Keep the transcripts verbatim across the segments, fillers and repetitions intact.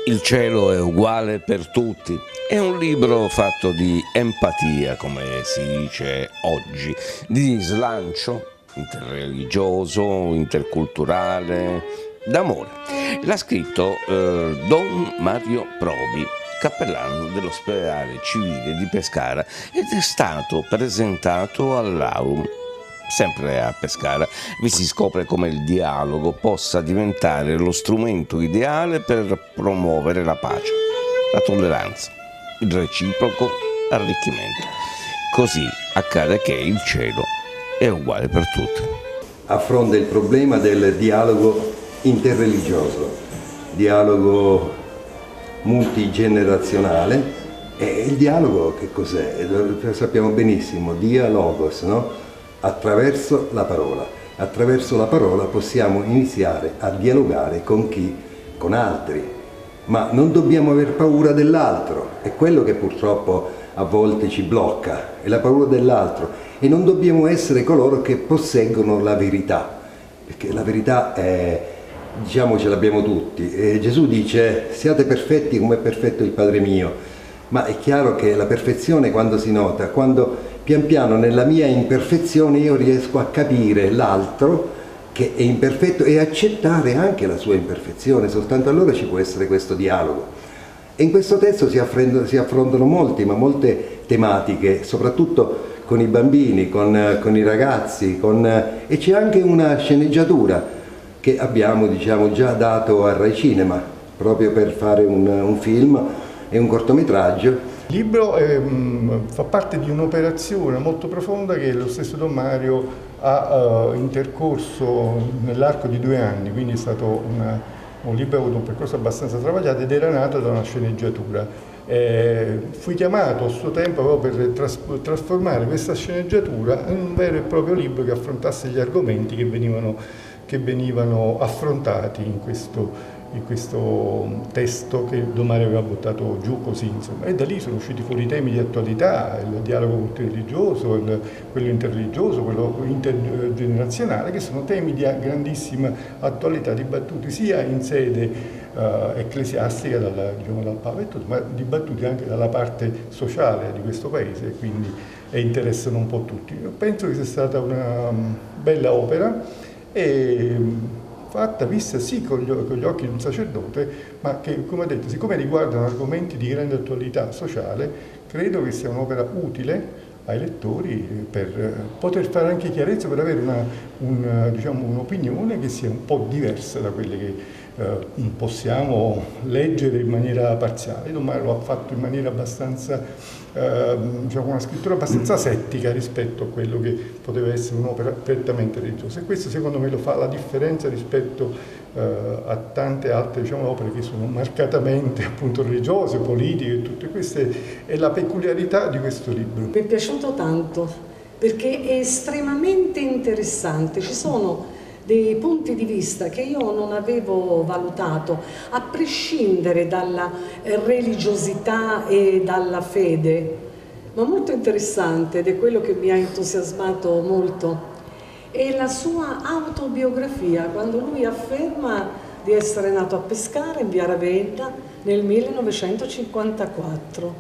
Il cielo è uguale per tutti. È un libro fatto di empatia, come si dice oggi, di slancio interreligioso, interculturale, d'amore. L'ha scritto eh, Don Mario Probi, cappellano dell'ospedale civile di Pescara, ed è stato presentato all'Aurum. Sempre a Pescara vi si scopre come il dialogo possa diventare lo strumento ideale per promuovere la pace, la tolleranza, il reciproco arricchimento. Così accade che il cielo è uguale per tutti. Affronta il problema del dialogo interreligioso, dialogo multigenerazionale. E il dialogo che cos'è? Lo sappiamo benissimo, dialogos, no? Attraverso la parola. Attraverso la parola possiamo iniziare a dialogare con chi? Con altri. Ma non dobbiamo aver paura dell'altro, è quello che purtroppo a volte ci blocca, è la paura dell'altro. E non dobbiamo essere coloro che posseggono la verità, perché la verità è, diciamo, ce l'abbiamo tutti. E Gesù dice: siate perfetti come è perfetto il Padre mio. Ma è chiaro che la perfezione quando si nota? Quando pian piano nella mia imperfezione io riesco a capire l'altro che è imperfetto e accettare anche la sua imperfezione, soltanto allora ci può essere questo dialogo. E in questo testo si affrontano, si affrontano molti, ma molte tematiche, soprattutto con i bambini, con, con i ragazzi, con, e c'è anche una sceneggiatura che abbiamo, diciamo, già dato a Rai Cinema, proprio per fare un, un film e un cortometraggio. Il libro è, mh, fa parte di un'operazione molto profonda che lo stesso Don Mario ha uh, intercorso nell'arco di due anni, quindi è stato una, un libro che ha avuto un percorso abbastanza travagliato ed era nato da una sceneggiatura. Eh, fui chiamato a suo tempo proprio per tras trasformare questa sceneggiatura in un vero e proprio libro che affrontasse gli argomenti che venivano, che venivano affrontati in questo in questo testo che Don Mario aveva buttato giù così, insomma. E da lì sono usciti fuori temi di attualità, il dialogo multireligioso, il, quello interreligioso, quello intergenerazionale, che sono temi di grandissima attualità, dibattuti sia in sede uh, ecclesiastica dalla, diciamo, dal Papa e tutto, ma dibattuti anche dalla parte sociale di questo paese, quindi e interessano un po' tutti. Io penso che sia stata una um, bella opera e fatta, vista sì con gli, con gli occhi di un sacerdote, ma che, come ho detto, siccome riguardano argomenti di grande attualità sociale, credo che sia un'opera utile ai lettori per poter fare anche chiarezza, per avere una, un, diciamo, un'opinione che sia un po' diversa da quelle che eh, possiamo leggere in maniera parziale. Don Mario lo ha fatto in maniera abbastanza, eh, diciamo, una scrittura abbastanza settica rispetto a quello che poteva essere un'opera prettamente religiosa. E questo secondo me lo fa la differenza rispetto eh, a tante altre, diciamo, opere che sono marcatamente appunto religiose, politiche e tutte queste, è la peculiarità di questo libro. Mi è piaciuto tanto perché è estremamente interessante, ci sono dei punti di vista che io non avevo valutato, a prescindere dalla religiosità e dalla fede, ma molto interessante, ed è quello che mi ha entusiasmato molto, è la sua autobiografia, quando lui afferma di essere nato a Pescara, in via Ravenna, nel millenovecentocinquantaquattro,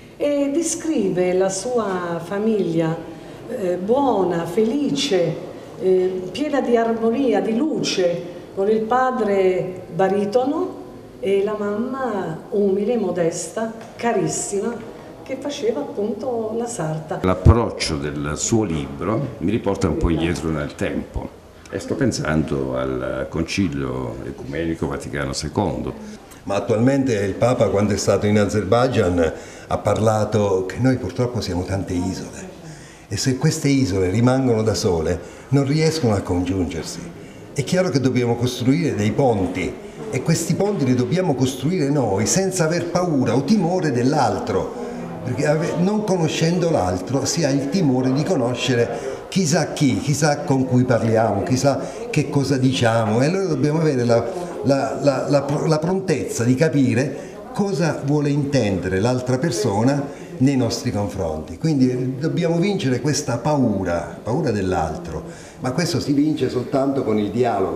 e descrive la sua famiglia eh, buona, felice, eh, piena di armonia, di luce, con il padre baritono e la mamma umile, modesta, carissima, che faceva appunto la sarta. L'approccio del suo libro mi riporta un po' indietro nel tempo e sto pensando al Concilio Ecumenico Vaticano secondo. Ma attualmente il Papa, quando è stato in Azerbaijan, ha parlato che noi purtroppo siamo tante isole e se queste isole rimangono da sole non riescono a congiungersi. È chiaro che dobbiamo costruire dei ponti e questi ponti li dobbiamo costruire noi senza aver paura o timore dell'altro, perché non conoscendo l'altro si ha il timore di conoscere chissà chi, chissà con cui parliamo, chissà che cosa diciamo, e allora dobbiamo avere la, la, la, la, la prontezza di capire cosa vuole intendere l'altra persona nei nostri confronti. Quindi dobbiamo vincere questa paura, paura dell'altro, ma questo si vince soltanto con il dialogo.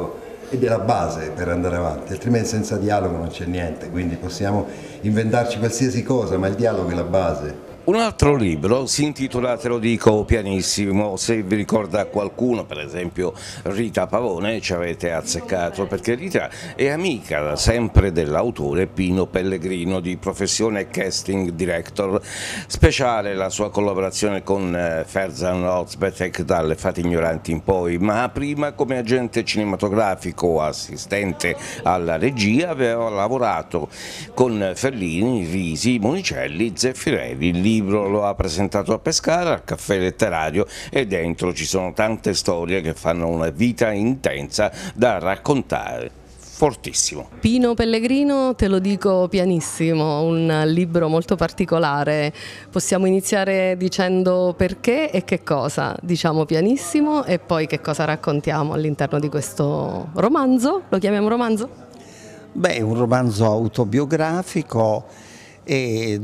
ed è la base per andare avanti, altrimenti senza dialogo non c'è niente, quindi possiamo inventarci qualsiasi cosa, ma il dialogo è la base. Un altro libro si intitola Te lo dico pianissimo, se vi ricorda qualcuno, per esempio Rita Pavone, ci avete azzeccato, perché Rita è amica da sempre dell'autore Pino Pellegrino, di professione casting director. Speciale la sua collaborazione con Ferzan Özpetek dalle Fate ignoranti in poi, ma prima come agente cinematografico, assistente alla regia, aveva lavorato con Fellini, Risi, Monicelli, Zeffirelli. Il libro lo ha presentato a Pescara al Caffè Letterario e dentro ci sono tante storie che fanno una vita intensa da raccontare. Fortissimo. Pino Pellegrino, Te lo dico pianissimo, un libro molto particolare. Possiamo iniziare dicendo perché e che cosa. Diciamo pianissimo e poi che cosa raccontiamo all'interno di questo romanzo. Lo chiamiamo romanzo? Beh, è un romanzo autobiografico e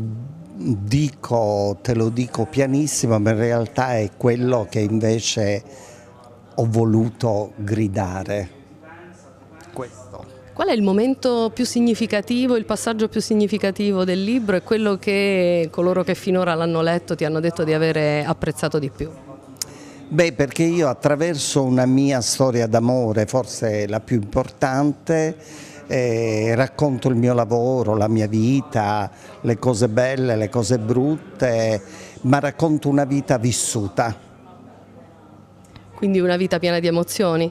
dico, te lo dico pianissimo, ma in realtà è quello che invece ho voluto gridare. Questo. Qual è il momento più significativo, il passaggio più significativo del libro e quello che coloro che finora l'hanno letto ti hanno detto di avere apprezzato di più? Beh, perché io attraverso una mia storia d'amore, forse la più importante, Eh, racconto il mio lavoro, la mia vita, le cose belle, le cose brutte, ma racconto una vita vissuta. Quindi una vita piena di emozioni?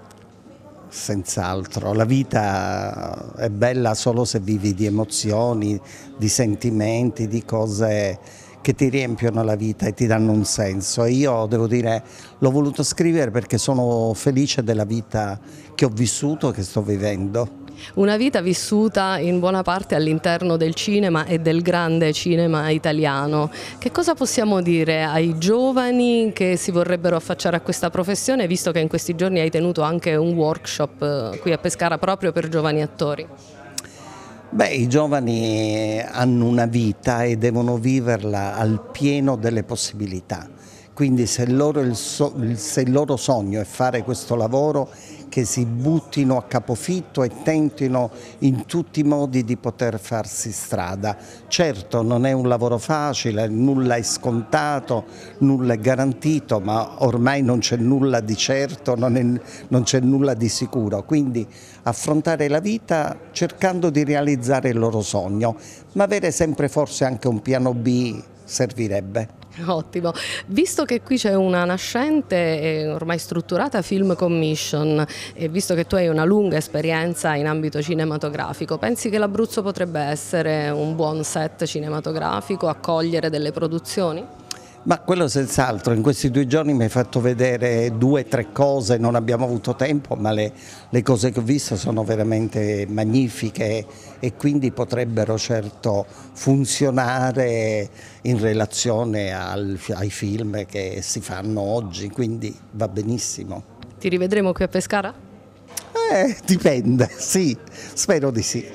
Senz'altro, la vita è bella solo se vivi di emozioni, di sentimenti, di cose che ti riempiono la vita e ti danno un senso. E io devo dire, l'ho voluto scrivere perché sono felice della vita che ho vissuto e che sto vivendo. Una vita vissuta in buona parte all'interno del cinema e del grande cinema italiano. Che cosa possiamo dire ai giovani che si vorrebbero affacciare a questa professione, visto che in questi giorni hai tenuto anche un workshop qui a Pescara proprio per giovani attori? Beh, i giovani hanno una vita e devono viverla al pieno delle possibilità. Quindi se il loro, il so, se il loro sogno è fare questo lavoro, che si buttino a capofitto e tentino in tutti i modi di poter farsi strada. Certo, non è un lavoro facile, nulla è scontato, nulla è garantito, ma ormai non c'è nulla di certo, non, non c'è nulla di sicuro. Quindi affrontare la vita cercando di realizzare il loro sogno, ma avere sempre forse anche un piano B servirebbe. Ottimo, visto che qui c'è una nascente e ormai strutturata Film Commission e visto che tu hai una lunga esperienza in ambito cinematografico, pensi che l'Abruzzo potrebbe essere un buon set cinematografico, accogliere delle produzioni? Ma quello senz'altro, in questi due giorni mi hai fatto vedere due o tre cose, non abbiamo avuto tempo, ma le, le cose che ho visto sono veramente magnifiche e quindi potrebbero certo funzionare in relazione al, ai film che si fanno oggi, quindi va benissimo. Ti rivedremo qui a Pescara? Eh, dipende, sì, spero di sì.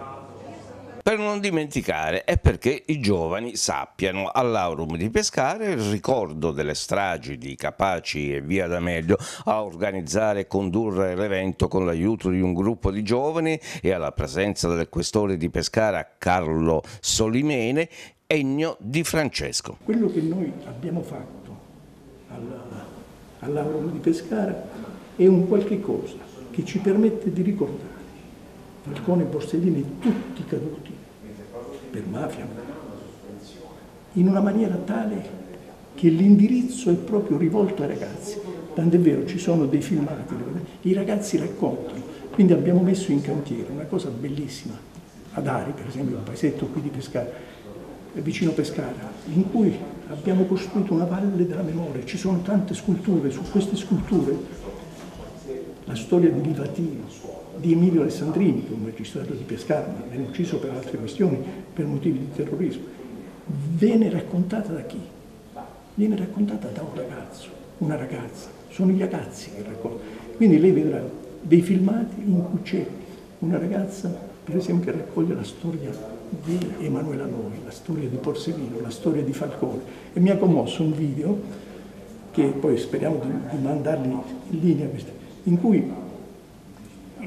Per non dimenticare è perché i giovani sappiano all'Aurum di Pescara il ricordo delle stragi di Capaci e Via D'Amelio, a organizzare e condurre l'evento con l'aiuto di un gruppo di giovani e alla presenza del questore di Pescara Carlo Solimene, Ennio Di Francesco. Quello che noi abbiamo fatto all'Aurum di Pescara è un qualche cosa che ci permette di ricordare Falcone, Borsellino e tutti caduti per mafia, in una maniera tale che l'indirizzo è proprio rivolto ai ragazzi. Tant'è vero, ci sono dei filmati, i ragazzi raccontano, quindi abbiamo messo in cantiere una cosa bellissima, ad Ari per esempio, un paesetto qui di Pescara, vicino Pescara, in cui abbiamo costruito una valle della memoria, ci sono tante sculture, su queste sculture la storia di Livatino, di Emilio Alessandrini, che è un magistrato di Pescara, ma venne ucciso per altre questioni, per motivi di terrorismo, viene raccontata da chi? Viene raccontata da un ragazzo, una ragazza, sono i ragazzi che raccontano. Quindi lei vedrà dei filmati in cui c'è una ragazza, per esempio, che raccoglie la storia di Emanuela Loi, la storia di Borsellino, la storia di Falcone, e mi ha commosso un video, che poi speriamo di, di mandarli in linea, in cui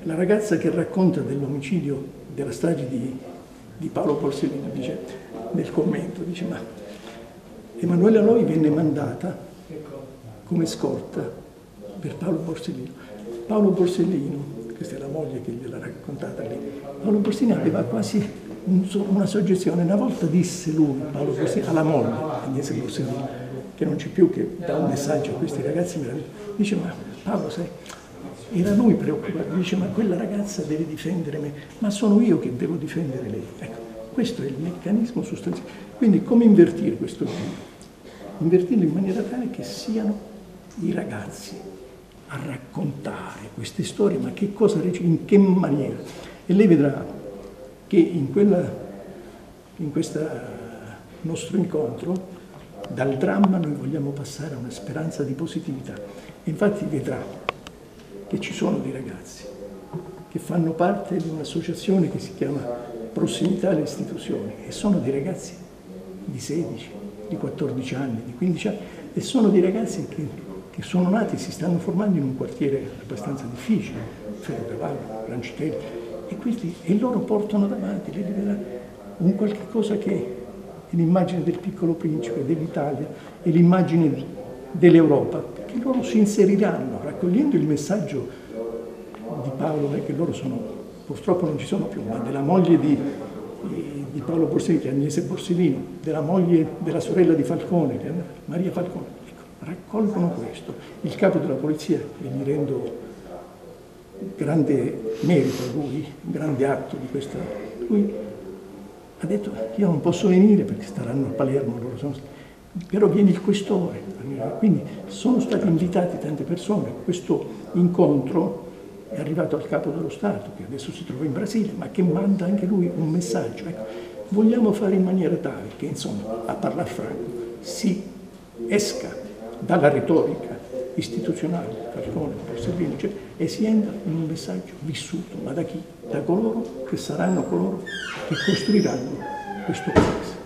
la ragazza che racconta dell'omicidio, della strage di, di Paolo Borsellino, dice, nel commento, dice, ma Emanuela Loi venne mandata come scorta per Paolo Borsellino. Paolo Borsellino, questa è la moglie che gliel'ha raccontata lì, Paolo Borsellino aveva quasi un, una soggezione. Una volta disse lui, Paolo Borsellino, alla moglie, Agnese Borsellino, che non c'è più, che dà un messaggio a questi ragazzi meravigliosi, dice, ma Paolo, sai, era lui preoccupato, dice, ma quella ragazza deve difendere me, ma sono io che devo difendere lei. Ecco, questo è il meccanismo sostanziale. Quindi come invertire questo giro? Invertirlo in maniera tale che siano i ragazzi a raccontare queste storie, ma che cosa, in che maniera. E lei vedrà che in, quella, in questo nostro incontro, dal dramma noi vogliamo passare a una speranza di positività. E infatti vedrà che ci sono dei ragazzi che fanno parte di un'associazione che si chiama Prossimità alle Istituzioni, e sono dei ragazzi di sedici, di quattordici anni, di quindici anni, e sono dei ragazzi che, che sono nati e si stanno formando in un quartiere abbastanza difficile, Ferrocavallo, Rancitelli, e, questi, e loro portano davanti un qualche cosa che è l'immagine del Piccolo Principe, dell'Italia, e l'immagine dell'Europa, che loro si inseriranno raccogliendo il messaggio di Paolo, che loro sono, purtroppo non ci sono più, ma della moglie di, di Paolo Borsellino, che è Agnese Borsellino, della moglie della sorella di Falcone, che è Maria Falcone. Ecco, raccolgono questo. Il capo della polizia, e gli rendo grande merito a lui, grande atto di questa, lui ha detto, io non posso venire perché staranno a Palermo, loro sono, però viene il questore. Quindi sono stati invitati tante persone. Questo incontro è arrivato al capo dello Stato, che adesso si trova in Brasile, ma che manda anche lui un messaggio. Ecco, vogliamo fare in maniera tale che, insomma, a parlare franco, si esca dalla retorica istituzionale, Falcone, Borsellino, cioè, e si entra in un messaggio vissuto, ma da chi? Da coloro che saranno coloro che costruiranno questo paese.